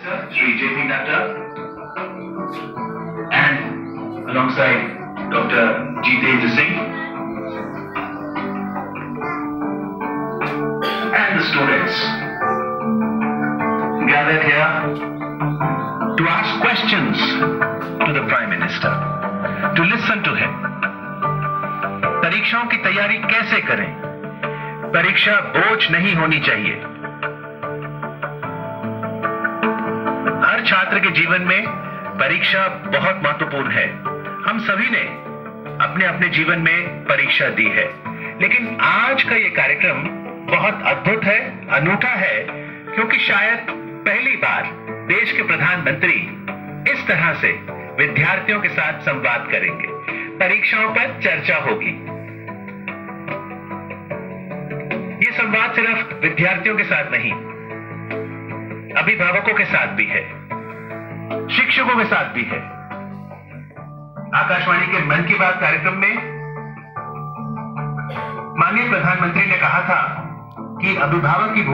Shri J.P. Natta, and alongside Dr. Jitendra Singh, and the students gathered here to ask questions to the Prime Minister, to listen to him. परीक्षाओं की तैयारी कैसे करें? परीक्षा बोझ नहीं होनी चाहिए। हर छात्र के जीवन में परीक्षा बहुत महत्वपूर्ण है। हम सभी ने अपने अपने जीवन में परीक्षा दी है, लेकिन आज का ये कार्यक्रम बहुत अद्भुत है, अनूठा है, क्योंकि शायद पहली बार देश के प्रधानमंत्री इस तरह से विद्यार्थियों के साथ संवाद करेंगे। परीक्षाओं पर चर्चा होगी। ये संवाद सिर्फ विद्यार्थियों के साथ नहीं, अभिभावकों के साथ भी है, शिक्षकों के साथ भी है। आकाशवाणी के मन की बात कार्यक्रम में माननीय प्रधानमंत्री ने कहा था कि अभिभावक की